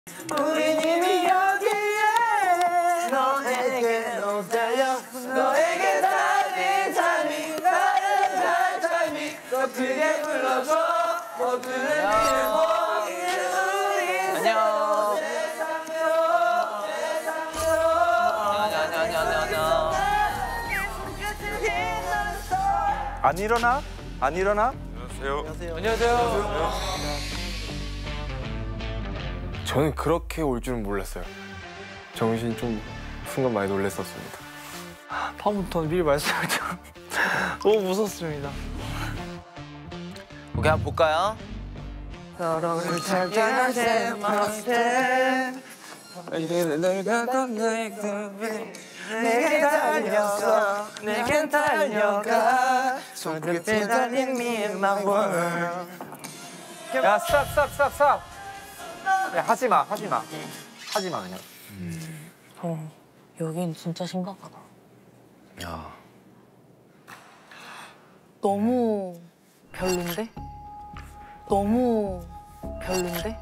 우린 이미 여기에 너에게로 달려 너에게 달릴 타이밍 나를 갈 타이밍 더 크게 불러줘 모두는 안녕. 안 일어나? 안 일어나? 안녕하세요. 안녕하세요. 저는 그렇게 올 줄은 몰랐어요. 정신이 좀 순간 많이 놀랐었습니다. 다음부터 미리 말씀하죠. 너무 무섭습니다. 오케이, 한번 볼까요? 서로를 찾아갈 때 내가 건 너의 꿈에 내게 달려서 내겐 달려가 손끝에 달린 me and my world. 야, 스탑. 야, 하지마 그냥. 여긴 진짜 심각하다. 야. 너무 별론데? 너무 별론데?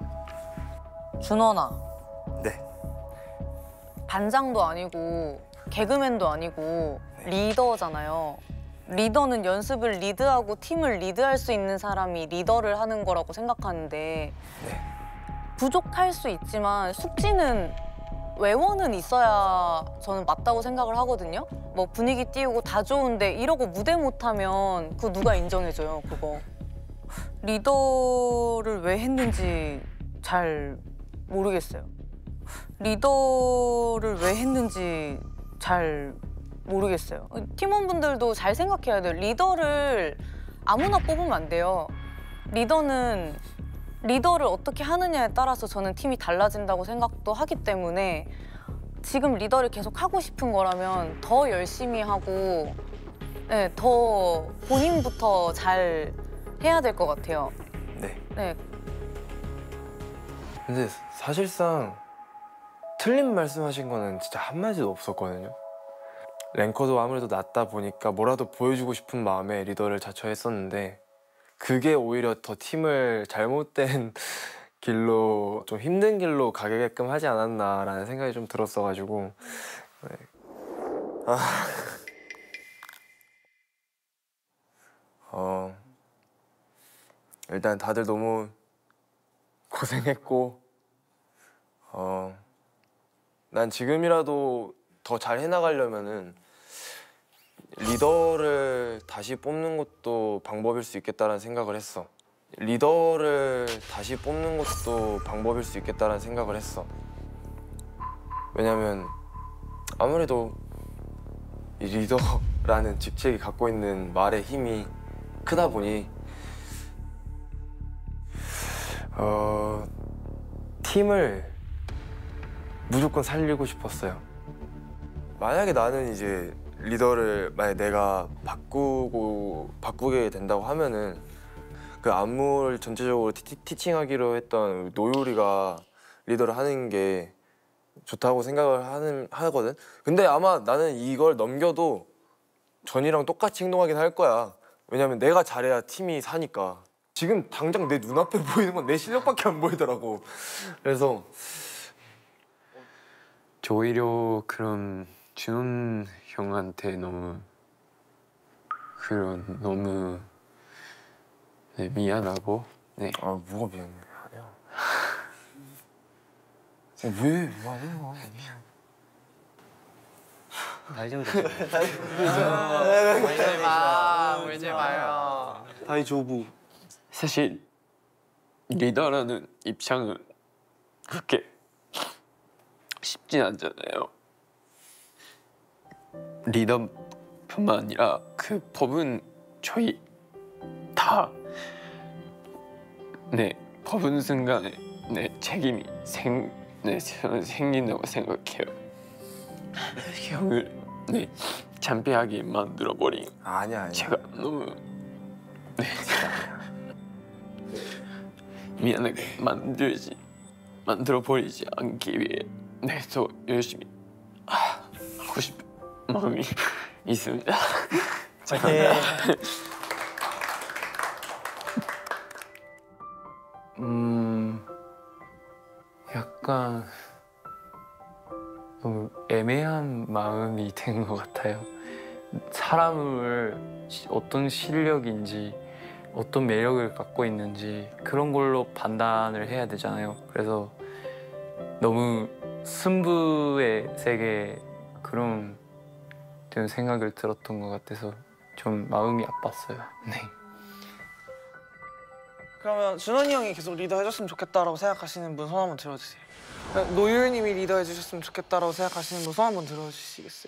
준원아. 네. 반장도 아니고 개그맨도 아니고 리더잖아요. 리더는 연습을 리드하고 팀을 리드할 수 있는 사람이 리더를 하는 거라고 생각하는데 부족할 수 있지만 숙지는 외원은 있어야 저는 맞다고 생각을 하거든요. 뭐 분위기 띄우고 다 좋은데 이러고 무대 못하면 그거 누가 인정해줘요, 그거. 리더를 왜 했는지 잘 모르겠어요. 리더를 왜 했는지 잘 모르겠어요. 팀원분들도 잘 생각해야 돼요. 리더를 아무나 뽑으면 안 돼요. 리더를 어떻게 하느냐에 따라서 저는 팀이 달라진다고 생각도 하기 때문에 지금 리더를 계속 하고 싶은 거라면 더 열심히 하고 네, 더 본인부터 잘 해야 될 것 같아요. 네. 근데 사실상 틀린 말씀하신 거는 진짜 한마디도 없었거든요. 랭커도 아무래도 낮다 보니까 뭐라도 보여주고 싶은 마음에 리더를 자처했었는데 그게 오히려 더 팀을 잘못된 길로, 좀 힘든 길로 가게끔 하지 않았나라는 생각이 좀 들었어가지고. 네. 일단 다들 너무 고생했고 난 지금이라도 더 잘 해나가려면은 리더를 다시 뽑는 것도 방법일 수 있겠다라는 생각을 했어. 왜냐면 아무래도 이 리더라는 직책이 갖고 있는 말의 힘이 크다 보니 팀을 무조건 살리고 싶었어요. 만약에 나는 이제 리더를 만약 내가 바꾸게 된다고 하면은 그 안무를 전체적으로 티칭하기로 했던 노유리가 리더를 하는 게 좋다고 생각을 하거든. 근데 아마 나는 이걸 넘겨도 전이랑 똑같이 행동하긴 할 거야. 왜냐면 내가 잘해야 팀이 사니까. 지금 당장 내 눈앞에 보이는 건 내 실력밖에 안 보이더라고. 그래서 저 오히려 그런 준원 형한테 너무 네, 미안하고. 네. 아, 뭐가 미안해. 왜 미안해? 울지 마요. 다이조부. 사실 리더라는 입장은 그렇게 쉽진 않잖아요. 리더뿐만 아니라 그 법은 저희 다 법은 순간에 책임이 생긴다고 생각해요. 형을 창피하게 만들어버린 아니야. 제가 너무 미안하게 만들어버리지 않기 위해 더 열심히 하고 싶은 마음이 있습니다. 약간 너무 애매한 마음이 된 것 같아요. 사람을 어떤 실력인지 어떤 매력을 갖고 있는지 그런 걸로 판단을 해야 되잖아요. 그래서 너무 승부의 세계 그런 생각을 들었던 것 같아서 좀 마음이 아팠어요. 네. 그러면 준원이 형이 계속 리더 해줬으면 좋겠다라고 생각하시는 분 손 한번 들어주세요. 노율님이 리더 해주셨으면 좋겠다라고 생각하시는 분 손 한번 들어주시겠어요?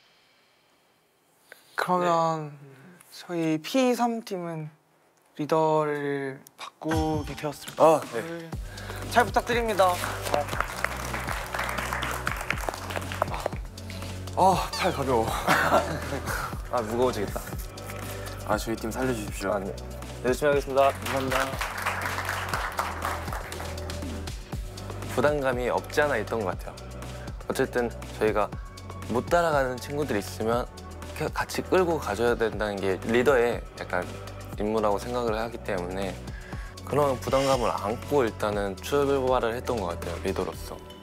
그러면 저희 P3팀은 리더를 바꾸게 되었습니다. 아, 네. 잘 부탁드립니다. 아, 팔 가벼워. 아 무거워지겠다. 아, 저희 팀 살려주십시오. 아, 네. 열심히 하겠습니다. 감사합니다. 부담감이 없지 않아 있던 것 같아요. 어쨌든 저희가 못 따라가는 친구들이 있으면 같이 끌고 가줘야 된다는 게 리더의 약간 임무라고 생각을 하기 때문에 그런 부담감을 안고 일단은 출발을 했던 것 같아요, 리더로서.